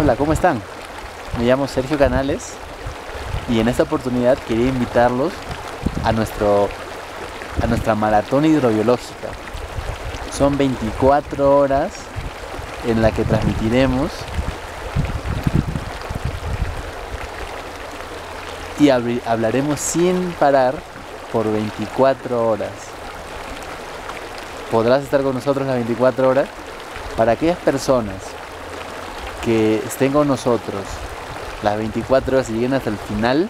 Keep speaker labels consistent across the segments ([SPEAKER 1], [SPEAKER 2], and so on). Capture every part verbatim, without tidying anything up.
[SPEAKER 1] Hola, ¿cómo están? Me llamo Sergio Canales y en esta oportunidad quería invitarlos a, nuestro, a nuestra maratón hidrobiológica. Son veinticuatro horas en la que transmitiremos y hablaremos sin parar por veinticuatro horas. Podrás estar con nosotros las veinticuatro horas. Para aquellas personas que estén con nosotros las veinticuatro horas y lleguen hasta el final,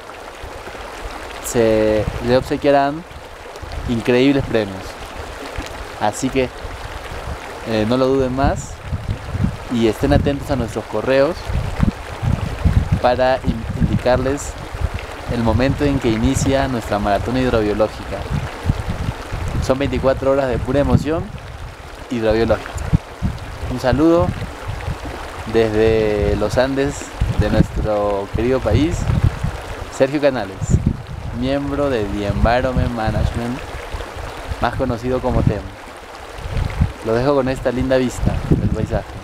[SPEAKER 1] se le obsequiarán increíbles premios. Así que eh, no lo duden más y estén atentos a nuestros correos para indicarles el momento en que inicia nuestra maratón hidrobiológica. Son veinticuatro horas de pura emoción hidrobiológica. Un saludo desde los Andes de nuestro querido país, Sergio Canales, miembro de The Environment Management, más conocido como T E M. Lo dejo con esta linda vista del paisaje.